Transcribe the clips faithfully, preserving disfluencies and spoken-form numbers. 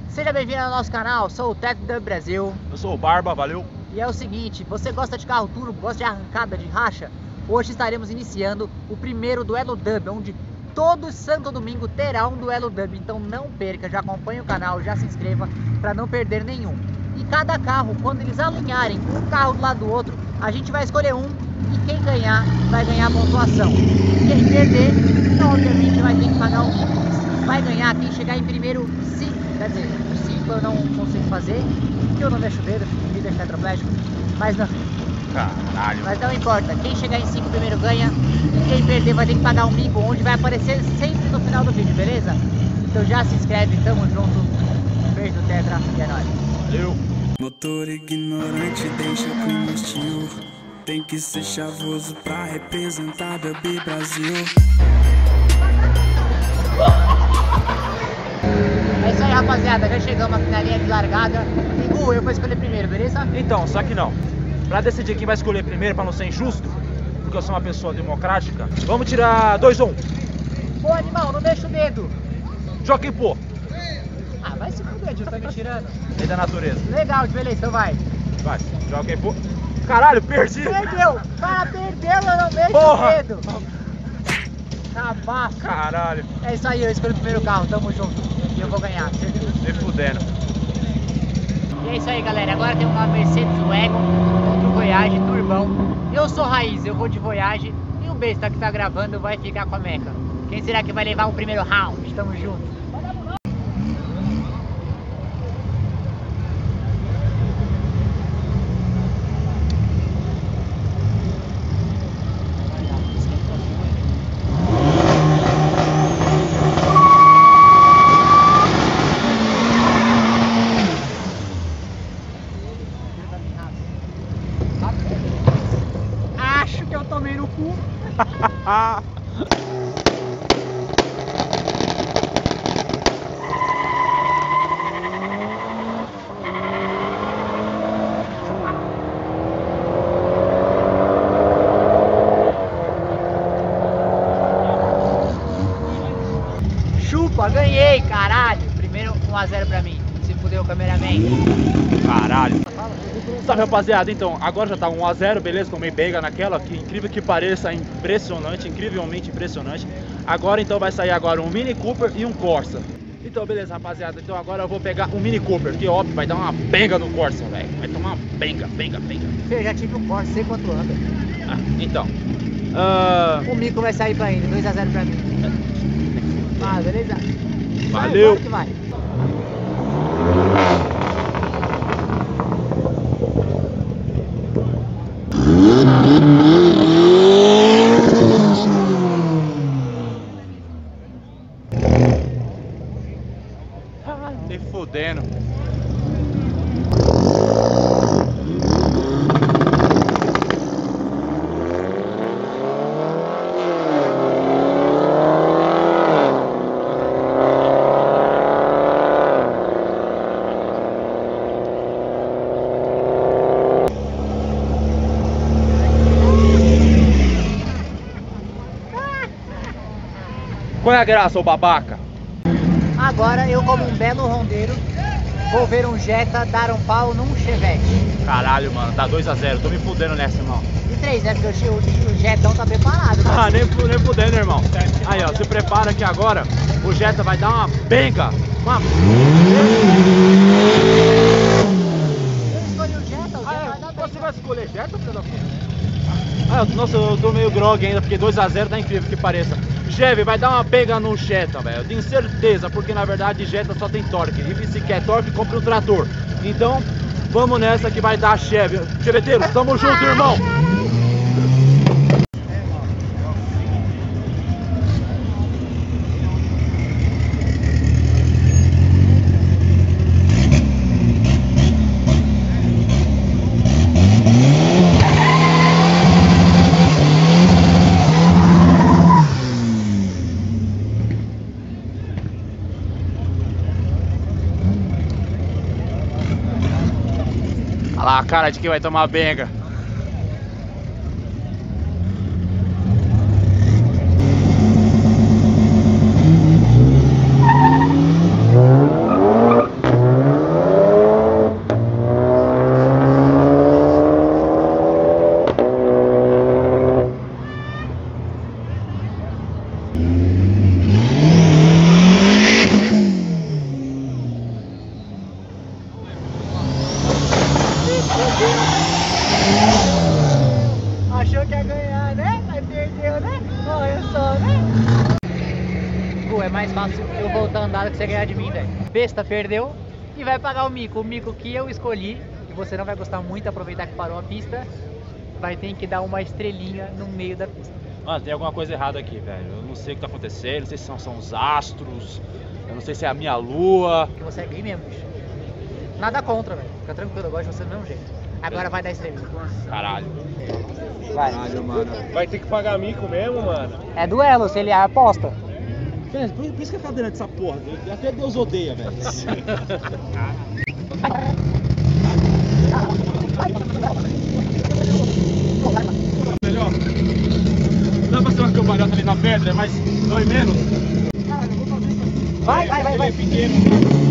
Seja bem-vindo ao nosso canal, sou o TecDub Brasil. Eu sou o Barba, valeu. E é o seguinte, você gosta de carro turbo, gosta de arrancada de racha? Hoje estaremos iniciando o primeiro duelo dub, onde todo santo domingo terá um duelo dub. Então não perca, já acompanhe o canal, já se inscreva para não perder nenhum. E cada carro, quando eles alinharem um carro do lado do outro, a gente vai escolher um e quem ganhar vai ganhar a pontuação. Quem perder, obviamente vai ter que pagar um Pix. Vai ganhar quem chegar em primeiro cinco, quer dizer, cinco eu não consigo fazer, porque eu não mexo o dedo, fico vida tetraplégico, mas não. Caralho. Mas não importa, quem chegar em cinco primeiro ganha, e quem perder vai ter que pagar um mico, onde vai aparecer sempre no final do vídeo, beleza? Então já se inscreve, tamo junto, um beijo do Tetra e é nóis. Valeu. Motor ignorante deixa o clima hostil. Tem que ser chavoso pra representar a Dub Brasil. É isso aí, rapaziada, já chegamos aqui na linha de largada. E uh, eu vou escolher primeiro, beleza? Então, só que não. Pra decidir quem vai escolher primeiro, pra não ser injusto, porque eu sou uma pessoa democrática, vamos tirar dois ou um. Pô, animal, não deixa o dedo. Joga pô. Ah, vai se fuder, Gil, tá me tirando. Lei da natureza. Legal, beleza, então vai. Vai, joga pô. Caralho, perdi. Perdeu! Para, perdeu, eu não mexo Porra. o dedo. Cabaço. Caralho. É isso aí, eu escolhi o primeiro carro, tamo junto. E eu vou ganhar, certeza. Me fudendo. E é isso aí, galera, agora tem uma Mercedes Wagon contra o Voyage Turbão. Eu sou Raiz, eu vou de Voyage. E o besta que tá gravando vai ficar com a Meca. Quem será que vai levar o primeiro round? Tamo junto. Acho que eu tomei no cu. Chupa, ganhei, caralho. Primeiro um a zero pra mim. Se fudeu o cameraman. Caralho. Sabe, rapaziada, então, agora já tá um a zero, beleza? Tomei pega naquela, que incrível que pareça, impressionante, incrivelmente impressionante. Agora, então, vai sair agora um Mini Cooper e um Corsa. Então, beleza, rapaziada, então agora eu vou pegar um Mini Cooper, que óbvio, vai dar uma benga no Corsa, velho. Vai tomar uma benga, benga, benga. Eu já tive um Corsa, sei quanto anda. Ah, então, ah, O mico vai sair pra ele, dois a zero pra mim. Ah, beleza? Valeu. Vai, que vai. te fudendo. Qual é a graça, ô babaca? Agora eu, como um belo rondeiro, vou ver um Jetta dar um pau num Chevette. Caralho, mano, tá dois a zero, tô me fudendo nessa, irmão. E três, né? Porque o, o, o Jettão tá preparado. Né? Ah, nem, nem fudendo, irmão. Aí, ó, se prepara que agora o Jetta vai dar uma benga. Uma... Eu escolhi o Jetta, o Jetta Ah, vai dar é, benga. você vai escolher Jetta, filho da puta? Ah, eu- nossa, eu tô meio grog ainda, porque dois a zero tá incrível que pareça. Chevy vai dar uma pega no Jetta, velho. Eu tenho certeza, porque na verdade Jetta só tem torque. E se quer torque, compra um trator. Então, vamos nessa que vai dar Chevy. Cheveteiros, tamo junto, irmão. Olha lá a cara de quem vai tomar benga. hora que você ganhar de mim, velho. Besta perdeu e vai pagar o mico. O mico que eu escolhi, e você não vai gostar muito, aproveitar que parou a pista, vai ter que dar uma estrelinha no meio da pista. Mano, tem alguma coisa errada aqui, velho. Eu não sei o que tá acontecendo, não sei se são, são os astros, eu não sei se é a minha lua. Porque você é gay mesmo, bicho. Nada contra, velho. Fica tranquilo, eu gosto de você do mesmo jeito. Agora vai dar estrelinha. Caralho. Vai. Caralho, mano. Vai ter que pagar mico mesmo, mano? É duelo, se ele aposta. Por, por isso que é cadeirante essa porra. Até Deus odeia, velho. Melhor. Não dá pra ser uma cambalhota ali na pedra, mas dói menos. Vai, vai, vai, vai. Ele é pequeno.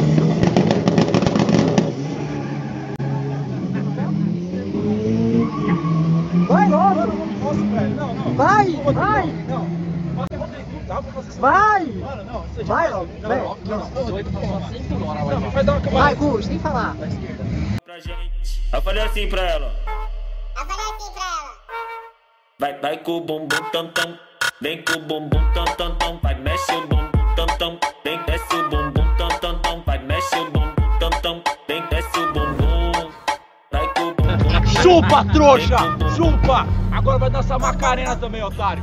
Vai logo. Nossa, velho. Não, não. Vai, vai. Não. Dá pra fazer isso. Vai. Mano, não. Você já Vai não, logo. não, Vai. não, não, não, vai dar uma Vai, cambalhota. Gu, sem falar. Pra gente. Eu falei assim pra ela. Eu falei assim pra ela. Vai, vai com o bumbum tam tam. Vem com o bumbum tam tam tam. Vai, mexe o bumbum tam tam. Vem, desce o bumbum tam tam tam. Vai, mexe o bumbum tam tam. Vem, desce o bumbum. Vai com o bumbum. Chupa, trouxa! Chupa! Agora vai dançar Macarena também, otário.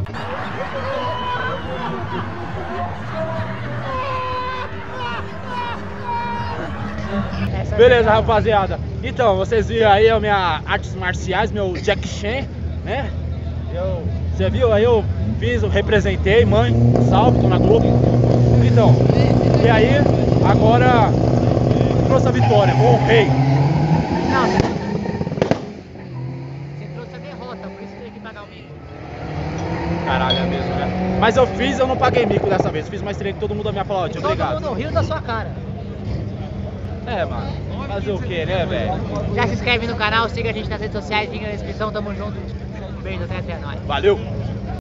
Beleza, rapaziada. Então, vocês viram aí as minhas artes marciais, meu Jack Chan, né? Eu, você viu aí, eu fiz, eu representei, mãe, salve, tô na Globo. Então, e aí, agora trouxe a vitória, o rei. Não, você trouxe a derrota, por isso tem que pagar o mico. Caralho, é mesmo, né? Mas eu fiz, eu não paguei mico dessa vez. Fiz mais treino, todo mundo me aplaudiu, Todo obrigado. mundo riu da sua cara. É, mano. Fazer o que, né, velho? Já se inscreve no canal, siga a gente nas redes sociais, link na descrição, tamo junto. Um beijo, até até nós. Valeu!